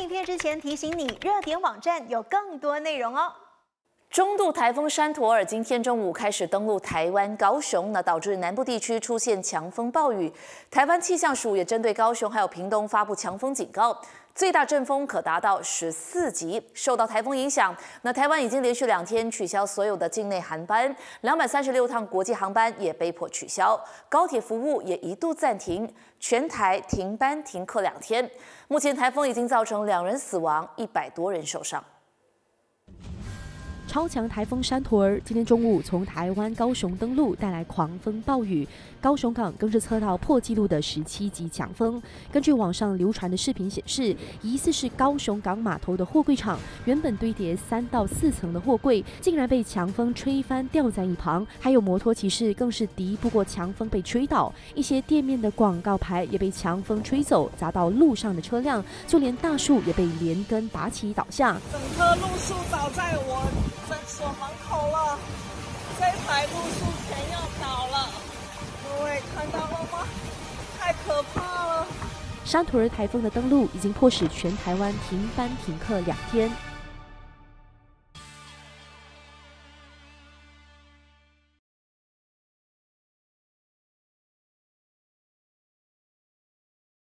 影片之前提醒你，热点网站有更多内容哦。 中度台风山陀尔今天中午开始登陆台湾高雄，导致南部地区出现强风暴雨。台湾气象署也针对高雄还有屏东发布强风警告，最大阵风可达到14级。受到台风影响，台湾已经连续2天取消所有的境内航班，236趟国际航班也被迫取消，高铁服务也一度暂停，全台停班停课2天。目前台风已经造成2人死亡，100多人受伤。 超强台风山陀儿今天中午从台湾高雄登陆，带来狂风暴雨。高雄港更是测到破纪录的17级强风。根据网上流传的视频显示，疑似是高雄港码头的货柜场，原本堆叠3到4层的货柜，竟然被强风吹翻，掉在一旁。还有摩托骑士更是敌不过强风被吹倒，一些店面的广告牌也被强风吹走，砸到路上的车辆，就连大树也被连根拔起倒下。 整棵路树倒在我 诊所门口了，这排路树全要倒了，各位看到了吗？太可怕了！ 山陀儿台风的登陆已经迫使全台湾停班停课2天。